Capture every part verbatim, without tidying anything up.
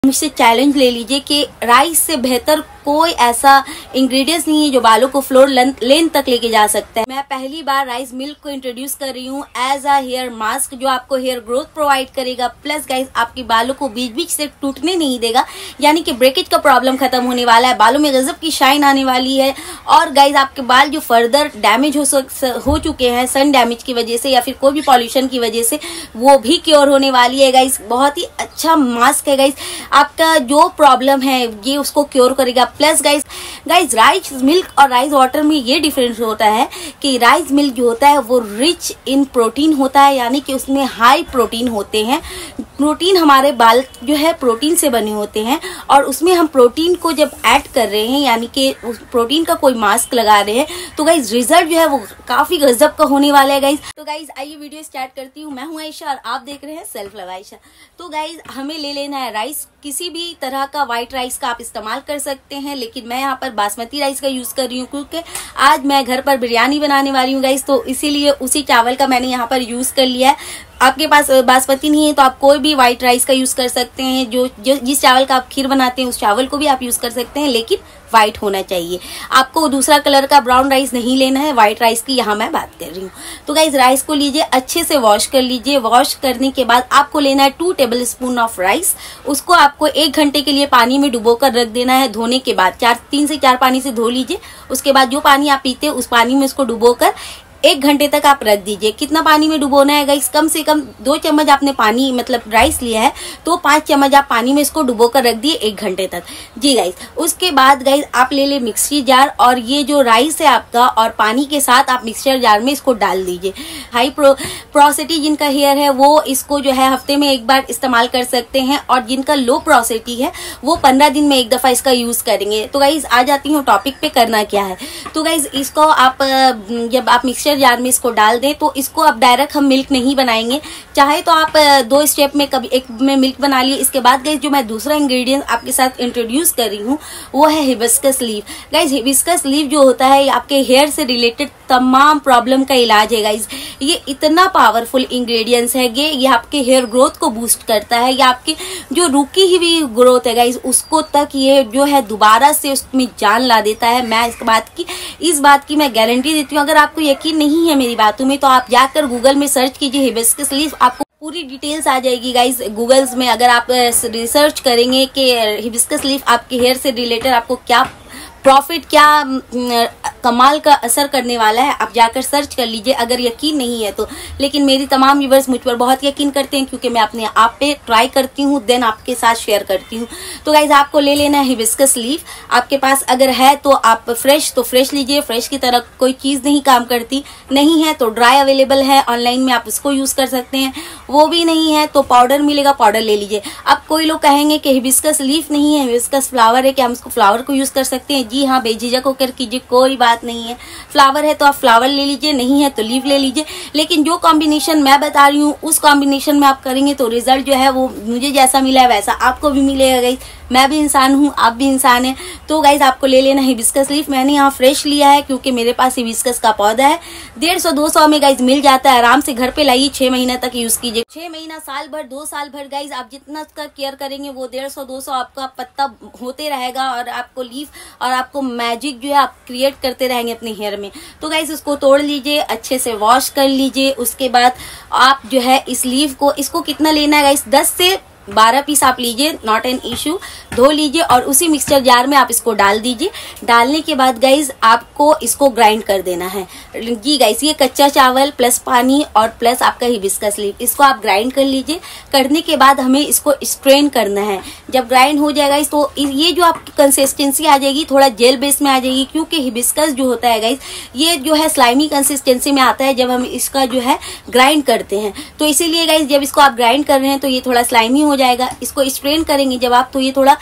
मुझसे चैलेंज ले लीजिए कि राइस से बेहतर कोई ऐसा इंग्रेडिएंट्स नहीं है जो बालों को फ्लोर लेंथ तक लेके जा सकता है। मैं पहली बार राइस मिल्क को इंट्रोड्यूस कर रही हूँ एज अ हेयर मास्क जो आपको हेयर ग्रोथ प्रोवाइड करेगा, प्लस गाइज आपके बालों को बीच बीच से टूटने नहीं देगा, यानी कि ब्रेकेज का प्रॉब्लम खत्म होने वाला है, बालों में गजब की शाइन आने वाली है। और गाइज आपके बाल जो फर्दर डैमेज हो हो चुके हैं सन डैमेज की वजह से या फिर कोई भी पॉल्यूशन की वजह से, वो भी क्योर होने वाली है गाइज। बहुत ही अच्छा मास्क है गाइज, आपका जो प्रॉब्लम है ये उसको क्योर करेगा। Plus guys guys rice milk और राइस वाटर में ये डिफरेंस होता है कि राइस मिल्क जो होता है वो रिच इन प्रोटीन होता है, यानी कि उसमें हाई प्रोटीन होते हैं। प्रोटीन हमारे बाल जो है प्रोटीन से बने होते हैं और उसमें हम प्रोटीन को जब ऐड कर रहे हैं यानी कि उस प्रोटीन का कोई मास्क लगा रहे हैं तो गाइज रिजल्ट जो है वो काफी गजब का होने वाला है गाइज। तो गाइज आइए वीडियो स्टार्ट करती हूँ। मैं हूँ आयशा और आप देख रहे हैं सेल्फ लव आयशा। तो गाइज हमें ले लेना है राइस, किसी भी तरह का व्हाइट राइस का आप इस्तेमाल कर सकते हैं, लेकिन मैं यहाँ पर बासमती राइस का यूज कर रही हूँ क्योंकि आज मैं घर पर बिरयानी बनाने वाली हूँ गाइस, तो इसीलिए उसी चावल का मैंने यहाँ पर यूज कर लिया है। आपके पास बासमती नहीं है तो आप कोई भी व्हाइट राइस का यूज कर सकते हैं, जो, जो जिस चावल का आप खीर बनाते हैं उस चावल को भी आप यूज कर सकते हैं, लेकिन व्हाइट होना चाहिए। आपको दूसरा कलर का ब्राउन राइस नहीं लेना है, व्हाइट राइस की यहाँ मैं बात कर रही हूँ। तो गाइज राइस को लीजिए, अच्छे से वॉश कर लीजिए। वॉश करने के बाद आपको लेना है two tablespoon of rice. उसको आपको एक घंटे के लिए पानी में डुबो कर रख देना है। धोने के बाद चार तीन से चार पानी से धो लीजिए। उसके बाद जो पानी आप पीते हैं उस पानी में उसको डुबो कर एक घंटे तक आप रख दीजिए। कितना पानी में डुबोना है गाइस, कम से कम दो चम्मच आपने पानी मतलब राइस लिया है तो पांच चम्मच आप पानी में इसको डुबो कर रख दिए एक घंटे तक जी गाइस। उसके बाद गाइस आप ले ले मिक्सी जार और ये जो राइस है आपका और पानी के साथ आप मिक्सचर जार में इसको डाल दीजिए। हाई प्रो प्रोसिटी जिनका हेयर है वो इसको जो है हफ्ते में एक बार इस्तेमाल कर सकते हैं और जिनका लो प्रोसिटी है वो पंद्रह दिन में एक दफा इसका यूज करेंगे। तो गाइस आ जाती हूँ टॉपिक पे करना क्या है। तो गाइस इसको आप जब आप मिक्सचर जार में इसको डाल दें तो इसको अब डायरेक्ट हम मिल्क नहीं बनाएंगे, चाहे तो आप दो स्टेप में कभी एक में मिल्क बना लिए। इसके बाद गाइस जो मैं दूसरा इंग्रेडिएंट आपके साथ इंट्रोड्यूस कर रही हूँ वो है hibiscus leaf. Guys hibiscus leaf जो होता है आपके हेयर से रिलेटेड तमाम प्रॉब्लम का इलाज है गाइस। ये इतना पावरफुल इंग्रेडिएंट्स है ये ये आपके हेयर ग्रोथ को बूस्ट करता है, या आपकी जो रुकी हुई ग्रोथ है गाइस उसको तक ये जो है दोबारा से उसमें जान ला देता है। मैं इस बात की इस बात की मैं गारंटी देती हूँ। अगर आपको यकीन नहीं है मेरी बातों में तो आप जाकर गूगल में सर्च कीजिए हिबिस्कस लीफ, आपको पूरी डिटेल्स आ जाएगी गाइस गूगल्स में। अगर आप रिसर्च करेंगे कि हिबिस्कस लीफ आपके हेयर से रिलेटेड आपको क्या प्रॉफिट क्या कमाल का असर करने वाला है, आप जाकर सर्च कर लीजिए अगर यकीन नहीं है तो। लेकिन मेरी तमाम व्यूअर्स मुझ पर बहुत यकीन करते हैं क्योंकि मैं अपने आप पे ट्राई करती हूँ देन आपके साथ शेयर करती हूँ। तो गाइज आपको ले लेना है हिबिस्कस लीफ। आपके पास अगर है तो आप फ्रेश तो फ्रेश लीजिए, फ्रेश की तरह कोई चीज नहीं काम करती, नहीं है तो ड्राई अवेलेबल है ऑनलाइन में, आप इसको यूज कर सकते हैं। वो भी नहीं है तो पाउडर मिलेगा, पाउडर ले लीजिए। अब कोई लोग कहेंगे कि हिबिस्कस लीफ नहीं है, हिबिस्कस फ्लावर है, क्या हम इसको फ्लावर को यूज कर सकते हैं? जी हाँ, बेझिझक होकर कीजिए, कोई बात नहीं है। फ्लावर है तो आप फ्लावर ले लीजिए, नहीं है तो लीफ ले लीजिए। लेकिन जो कॉम्बिनेशन मैं बता रही हूँ उस कॉम्बिनेशन में आप करेंगे तो रिजल्ट जो है वो मुझे जैसा मिला है वैसा आपको भी मिलेगा गाइस। मैं भी इंसान हूँ, आप भी इंसान हैं। तो गाइज आपको ले लेना है हिबिस्कस लीफ। मैंने यहाँ फ्रेश लिया है क्योंकि मेरे पास हिबिस्कस का पौधा है। डेढ़ सौ दो सौ में गाइज मिल जाता है, आराम से घर पे लाइए, छह महीना तक यूज कीजिए। छह महीना, साल भर, दो साल भर गाइज आप जितना उसका केयर करेंगे वो डेढ़ सौ दो सौ आपका पत्ता होते रहेगा और आपको लीफ और आपको मैजिक जो है आप क्रिएट करते रहेंगे अपने हेयर में। तो गाइज उसको तोड़ लीजिए, अच्छे से वॉश कर लीजिए। उसके बाद आप जो है इस लीफ को, इसको कितना लेना है गाइज, दस से बारह पीस आप लीजिए, नॉट एन इश्यू। धो लीजिए और उसी मिक्सचर जार में आप इसको डाल दीजिए। डालने के बाद गाइज आपको इसको ग्राइंड कर देना है जी गाइज। ये कच्चा चावल प्लस पानी और प्लस आपका हिबिस्कस लीफ, इसको आप ग्राइंड कर लीजिए। करने के बाद हमें इसको स्ट्रेन करना है। जब ग्राइंड हो जाएगा इस तो ये जो आपकी कंसिस्टेंसी आ जाएगी थोड़ा जेल बेस में आ जाएगी, क्योंकि हिबिस्कस जो होता है गाइज ये जो है स्लाइमी कंसिस्टेंसी में आता है जब हम इसका जो है ग्राइंड करते हैं। तो इसीलिए गाइज जब इसको आप ग्राइंड कर रहे हैं तो ये थोड़ा स्लाइमी हो जाएगा। इसको स्ट्रेन करेंगे जब आप तो ये थोड़ा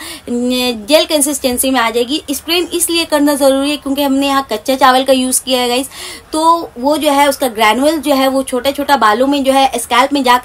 जेल कंसिस्टेंसी में आ जाएगी। स्ट्रेन इसलिए करना जरूरी है क्योंकि हमने यहाँ कच्चा चावल का यूज किया है गाइस, तो वो जो है उसका ग्रैनुअल जो है वो छोटा छोटा बालों में जो है स्कैल्प में जाकर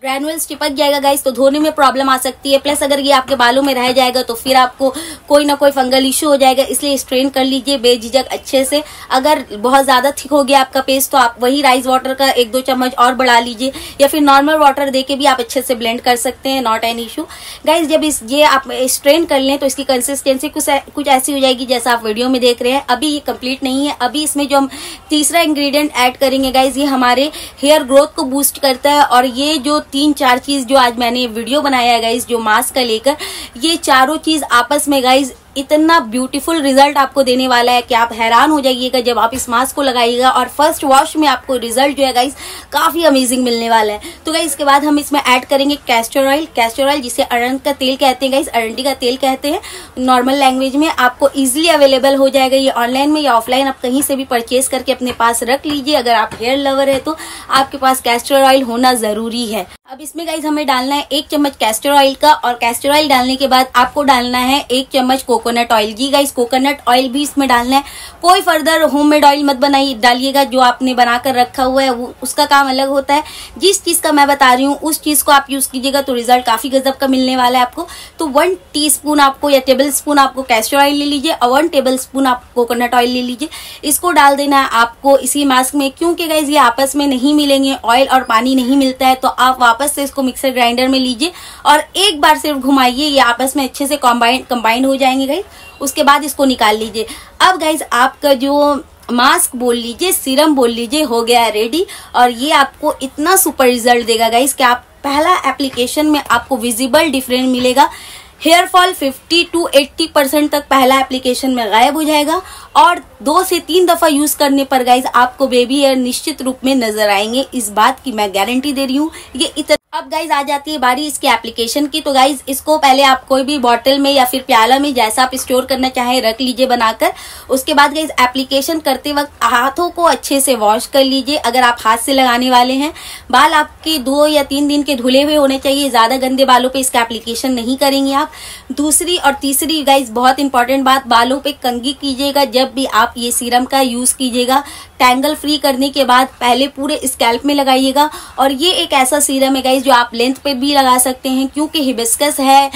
ग्रैनुअल्स चिपक जाएगा गाइस, तो धोने में प्रॉब्लम आ सकती है। प्लस अगर ये आपके बालों में रह जाएगा तो फिर आपको कोई ना कोई फंगल इशू हो जाएगा, इसलिए स्ट्रेन कर लीजिए बेझिझक अच्छे से। अगर बहुत ज्यादा थिक हो गया आपका पेस्ट तो आप वही राइस वाटर का एक दो चम्मच और बढ़ा लीजिए, या फिर नॉर्मल वाटर देके भी आप अच्छे से ब्लेंड कर सकते हैं, नॉट एन इशू गाइस। जब इस ये आप स्ट्रेन कर लें तो इसकी कंसिस्टेंसी कुछ कुछ ऐसी हो जाएगी जैसा आप वीडियो में देख रहे हैं। अभी ये कंप्लीट नहीं है। अभी इसमें जो हम तीसरा इंग्रेडिएंट ऐड करेंगे गाइस, ये हमारे हेयर ग्रोथ को बूस्ट करता है। और ये जो तीन चार चीज जो आज मैंने वीडियो बनाया है गाइस, जो मास्क का लेकर, ये चारों चीज आपस में गाइस इतना ब्यूटीफुल रिजल्ट आपको देने वाला है कि आप हैरान हो जाइएगा जब आप इस मास्क को लगाइएगा। और फर्स्ट वॉश में आपको रिजल्ट जो है गाइस काफी अमेजिंग मिलने वाला है। तो गाइस इसके बाद हम इसमें ऐड करेंगे कैस्टर ऑयल। कैस्टर ऑयल जिसे अरंड का तेल कहते हैं गाइस, अरंडी का तेल कहते हैं नॉर्मल लैंग्वेज में। आपको इजिली अवेलेबल हो जाएगा ये ऑनलाइन में या ऑफलाइन, आप कहीं से भी परचेज करके अपने पास रख लीजिए। अगर आप हेयर लवर है तो आपके पास कैस्टर ऑयल होना जरूरी है। अब इसमें गाइस हमें डालना है एक चम्मच कैस्टर ऑयल का, और कैस्टर ऑयल डालने के बाद आपको डालना है एक चम्मच कोकोनट ऑयल। जी गाइस कोकोनट ऑयल भी इसमें डालना है। कोई फर्दर होममेड ऑयल मत बनाइए डालिएगा, जो आपने बनाकर रखा हुआ है वो उसका काम अलग होता है। जिस चीज का मैं बता रही हूँ उस चीज को आप यूज कीजिएगा तो रिजल्ट काफी गजब का मिलने वाला है आपको। तो वन टी स्पून आपको या टेबल स्पून आपको कैस्टर ऑयल ले लीजिए और वन टेबल स्पून आप कोकोनट ऑयल ले लीजिए। इसको डाल देना है आपको इसी मास्क में, क्योंकि गाइस ये आपस में नहीं मिलेंगे, ऑयल और पानी नहीं मिलता है। तो आप वापस से इसको मिक्सर ग्राइंडर में लीजिए और एक बार सिर्फ घुमाइए, ये आपस में अच्छे से कंबाइन कंबाइन हो जाएंगे गाइस। उसके बाद इसको निकाल लीजिए। अब गाइस आपका जो मास्क बोल लीजिए, सीरम बोल लीजिए, हो गया है रेडी। और ये आपको इतना सुपर रिजल्ट देगा गाइस कि आप पहला एप्लीकेशन में आपको विजिबल डिफरेंस मिलेगा। Hair fall fifty to eighty percent तक पहला एप्लीकेशन में गायब हो जाएगा, और दो से तीन दफा यूज करने पर गाइज आपको बेबी हेयर निश्चित रूप में नजर आएंगे। इस बात की मैं गारंटी दे रही हूँ। ये इतना अब गाइज आ जाती है बारी इसके एप्लीकेशन की। तो गाइज इसको पहले आप कोई भी बॉटल में या फिर प्याला में जैसा आप स्टोर करना चाहे रख लीजिए बनाकर। उसके बाद गाइज एप्लीकेशन करते वक्त हाथों को अच्छे से वॉश कर लीजिए। अगर आप हाथ से लगाने वाले हैं, बाल आपके दो या तीन दिन के धुले हुए होने चाहिए। ज्यादा गंदे बालों पे इसका एप्लीकेशन नहीं करेंगे आप। दूसरी और तीसरी गाइज बहुत इंपॉर्टेंट बात, बालों पे कंघी कीजिएगा जब भी आप ये सीरम का यूज कीजिएगा। टैंगल फ्री करने के बाद पहले पूरे स्कैल्प में लगाइएगा। और ये एक ऐसा सीरम है गाइज जो आप लेंथ पे भी लगा सकते हैं, क्योंकि हिबिस्कस है,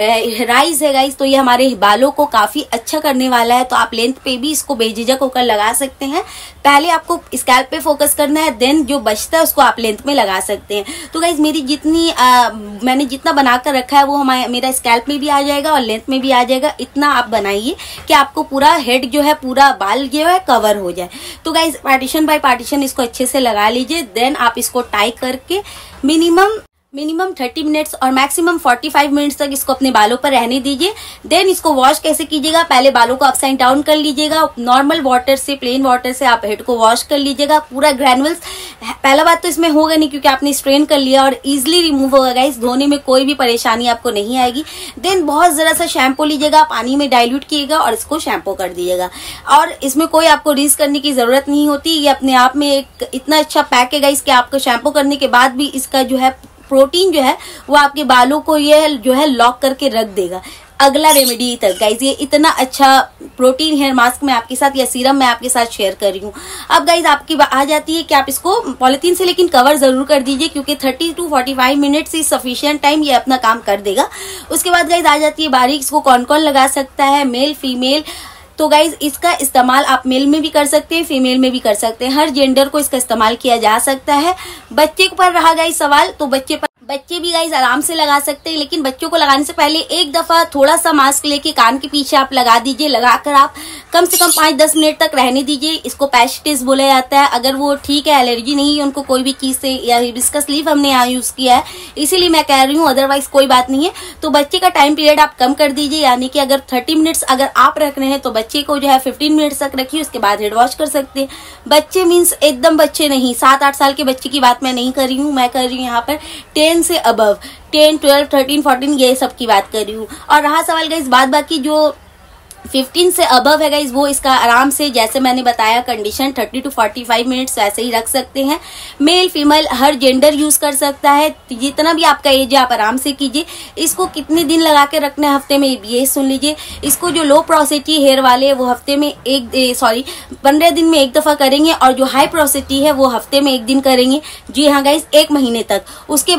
राइस है गाइज, तो ये हमारे बालों को काफी अच्छा करने वाला है। तो आप लेंथ पे भी इसको बेझिझक होकर लगा सकते हैं। पहले आपको स्कैल्प पे फोकस करना है, देन जो बचता है उसको आप लेंथ में लगा सकते हैं। तो गाइज मेरी जितनी आ, मैंने जितना बनाकर रखा है वो हमारे मेरा स्कैल्प में भी आ जाएगा और लेंथ में भी आ जाएगा। इतना आप बनाइए कि आपको पूरा हेड जो है, पूरा बाल जो है कवर हो जाए। तो गाइज पार्टीशन बाय पार्टीशन इसको अच्छे से लगा लीजिए। देन आप इसको टाई करके मिनिमम मिनिमम थर्टी मिनट्स और मैक्सिमम फोर्टी फाइव मिनट्स तक इसको अपने बालों पर रहने दीजिए। देन इसको वॉश कैसे कीजिएगा, पहले बालों को अपसाइड डाउन कर लीजिएगा। नॉर्मल वाटर से, प्लेन वाटर से आप हेड को वॉश कर लीजिएगा। पूरा ग्रैनुअल्स पहला बात तो इसमें होगा नहीं क्योंकि आपने स्ट्रेन कर लिया और इजिली रिमूव होगा गाइस। धोने में कोई भी परेशानी आपको नहीं आएगी। देन बहुत जरा सा शैम्पू लीजिएगा, पानी में डाइल्यूट कीजिएगा और इसको शैम्पू कर दीजिएगा। और इसमें कोई आपको रिंस करने की जरूरत नहीं होती। ये अपने आप में एक इतना अच्छा पैक है गाइस कि आपको शैम्पू करने के बाद भी इसका जो है प्रोटीन जो है वो आपके बालों को ये जो है लॉक करके रख देगा अगला रेमेडी तक गाइज। ये इतना अच्छा प्रोटीन हेयर मास्क मैं आपके साथ या सीरम मैं आपके साथ शेयर कर रही हूँ। अब गाइज आपकी आ जाती है कि आप इसको पॉलिथीन से लेकिन कवर जरूर कर दीजिए, क्योंकि thirty to forty five minutes is sufficient time, ये अपना काम कर देगा। उसके बाद गाइज आ जाती है बारीक, इसको कौन कौन लगा सकता है, मेल फीमेल। तो गाइज इसका इस्तेमाल आप मेल में भी कर सकते हैं, फीमेल में भी कर सकते हैं। हर जेंडर को इसका इस्तेमाल किया जा सकता है। बच्चे पर रहा गाइज सवाल, तो बच्चे पर बच्चे भी गाइज आराम से लगा सकते हैं, लेकिन बच्चों को लगाने से पहले एक दफा थोड़ा सा मास्क लेके कान के पीछे आप लगा दीजिए। लगाकर आप कम से कम पाँच दस मिनट तक रहने दीजिए। इसको पैच टेस्ट बोला जाता है। अगर वो ठीक है, एलर्जी नहीं है उनको कोई भी चीज से, या हिबिस्कस लीफ हमने यहाँ यूज किया है इसीलिए मैं कह रही हूँ, अदरवाइज कोई बात नहीं है। तो बच्चे का टाइम पीरियड आप कम कर दीजिए, यानी कि अगर थर्टी मिनट्स अगर आप रख रहे हैं तो बच्चे को जो है फिफ्टीन मिनट्स तक रखिए। उसके बाद हेड वॉश कर सकते हैं। बच्चे मीन्स एकदम बच्चे नहीं, सात आठ साल के बच्चे की बात मैं नहीं कर रही हूँ। मैं कर रही हूँ यहाँ पर टेन से above, ten twelve thirteen fourteen ये सब की बात कर रही हूँ। और रहा सवाल गाइस बाद बाकी जो फिफ्टीन से अबव है गाइस, वो इसका आराम से जैसे मैंने बताया condition thirty to forty five minutes वैसे ही रख सकते हैं। मेल फीमेल हर जेंडर यूज कर सकता है। जितना भी आपका एज है आप आराम से कीजिए। इसको कितने दिन लगा के रखना है हफ्ते में ये सुन लीजिए। इसको जो लो प्रोसिटी हेयर वाले है वो हफ्ते में एक सॉरी पंद्रह दिन में एक दफा करेंगे, और जो हाई प्रोसिटी है वो हफ्ते में एक दिन करेंगे। जी हाँ गाइस, एक महीने तक। उसके बाद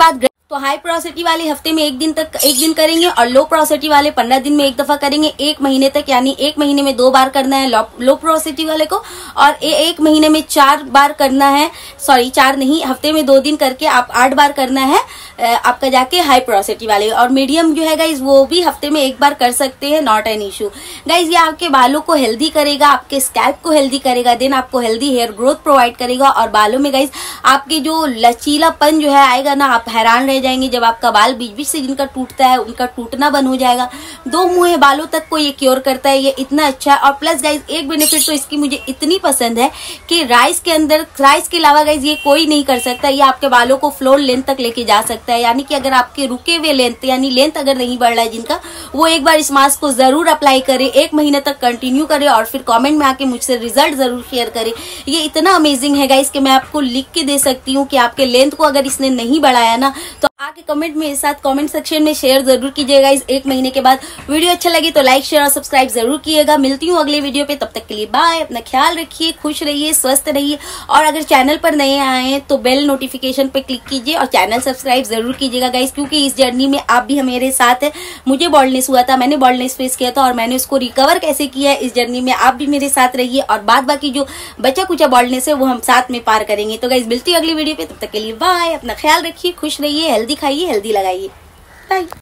तो हाई पोरोसिटी वाले हफ्ते में एक दिन तक एक दिन करेंगे और लो पोरोसिटी वाले पंद्रह दिन में एक दफा करेंगे, एक महीने तक, यानी एक महीने में दो बार करना है लो पोरोसिटी वाले को, और ए, एक महीने में चार बार करना है, सॉरी चार नहीं, हफ्ते में दो दिन करके आप आठ बार करना है आपका जाके हाई पोरोसिटी वाले। और मीडियम जो है गाइज वो भी हफ्ते में एक बार कर सकते हैं, नॉट एन इशू गाइज। ये आपके बालों को हेल्दी करेगा, आपके स्कैल्प को हेल्दी करेगा, देन आपको हेल्दी हेयर ग्रोथ प्रोवाइड करेगा, और बालों में गाइज आपके जो लचीलापन जो है आएगा ना, आप हैरान रह जाएंगे जब आपका बाल बीच बीच से जिनका टूटता है उनका टूटना बंद हो जाएगा। दो मुंह बालों तक को ये क्योर करता है, ये इतना अच्छा है। और प्लस गाइज एक बेनिफिट तो इसकी मुझे इतनी पसंद है कि राइस के अंदर, राइस के अलावा गाइज ये कोई नहीं कर सकता, ये आपके बालों को फ्लोर लेंथ तक लेके जा सकता है। यानी कि अगर आपके रुके हुए लेंथ यानी लेंथ अगर नहीं बढ़ रहा है जिनका, वो एक बार इस मास्क को जरूर अप्लाई करे, एक महीने तक कंटिन्यू करे और फिर कमेंट में आके मुझसे रिजल्ट जरूर शेयर करे। ये इतना अमेजिंग है गाइज कि मैं आपको लिख के दे सकती हूँ कि आपके लेंथ को अगर इसने नहीं बढ़ाया ना तो आके कमेंट में इस साथ कमेंट सेक्शन में शेयर जरूर कीजिएगा इस एक महीने के बाद। वीडियो अच्छा लगे तो लाइक शेयर और सब्सक्राइब जरूर कीजिएगा। मिलती हूँ अगले वीडियो पे, तब तक के लिए बाय। अपना ख्याल रखिए, खुश रहिए, स्वस्थ रहिए, और अगर चैनल पर नए आए हैं तो बेल नोटिफिकेशन पे क्लिक कीजिए और चैनल सब्सक्राइब जरूर कीजिएगा गाइस, क्योंकि इस जर्नी में आप भी मेरे साथ है। मुझे बॉल्डनेस हुआ था, मैंने बॉल्डनेस फेस किया था और मैंने उसको रिकवर कैसे किया है, इस जर्नी में आप भी मेरे साथ रहिए और बाद बाकी जो बचा कुचा बॉल्डनेस है वो हम साथ में पार करेंगे। तो गाइस मिलती हूँ अगली वीडियो पे, तब तक के लिए बाय। अपना ख्याल रखिए, खुश रहिए, हेल्दी खाइए, हेल्दी लगाइए, बाय।